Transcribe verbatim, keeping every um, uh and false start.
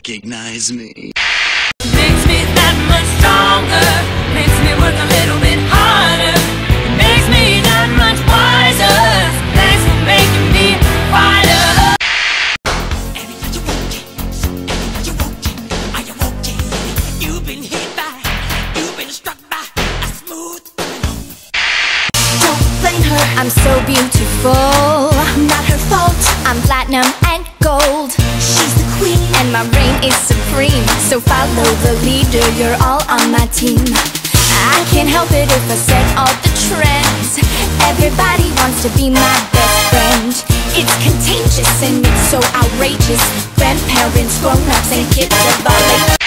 recognize me. Makes me that much stronger, makes me work a little bit harder, makes me that much wiser. Thanks for making me a fighter. And are you okay? And are you okay? Are you okay? You've been hit by, you've been struck by a smooth criminal. Don't blame her, I'm so beautiful. Not her fault, I'm platinum and gold. She's the queen and my reign is supreme. So follow the leader, you're all on my team. I can't help it if I set all the trends. Everybody wants to be my best friend. It's contagious and it's so outrageous. Grandparents, grown-ups and kids of all ages.